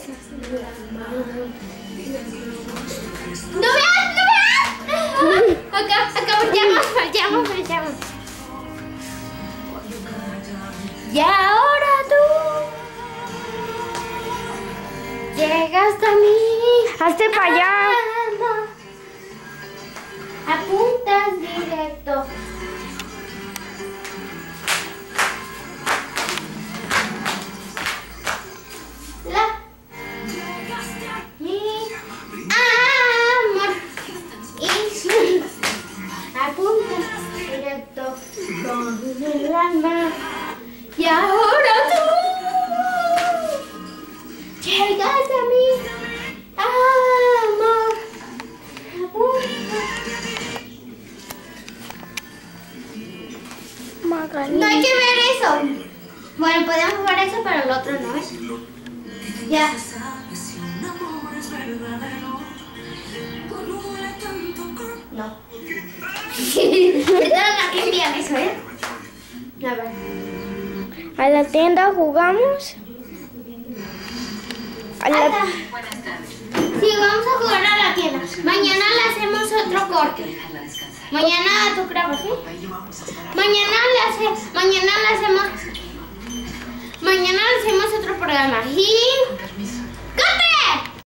¡No veas! ¡No veas! Acá volteamos. Y ahora tú llegaste a mí. Hazte para allá. Apuntas directo. Mi amor. Y apuntas directo con el alma. Y ahora tú llegas a mí, amor. No hay que ver eso. Bueno, podemos jugar eso, pero el otro no es. Ya. No. Ahorita que envían eso, ¿eh? A ver. ¿A la tienda jugamos? Sí, vamos a jugar a la tienda. Mañana le hacemos otro corte. Mañana tú grabas, ¿sí? Mañana le hacemos otro programa. Y